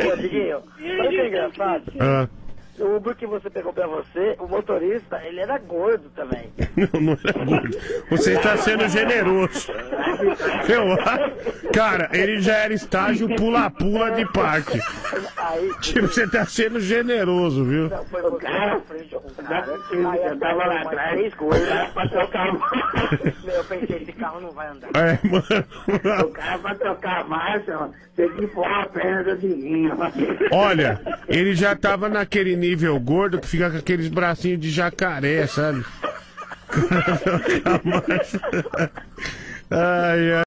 Ô, Diguinho, sabe o que é engraçado? O Uber que você pegou pra você, o motorista, ele era gordo também. Não era gordo. Você está sendo generoso. Cara, ele já era estágio pula-pula de parque. Tipo, você tá sendo generoso, viu? Não, foi você na frente com o cara. Eu tava lá atrás, 3 coisas pra trocar a marcha. Eu pensei, esse carro não vai andar. É, mano. O cara pra trocar a marcha, tem que pôr a perna do Diguinho. Olha, ele já tava naquele nível gordo que fica com aqueles bracinhos de jacaré, sabe? Ai, ai.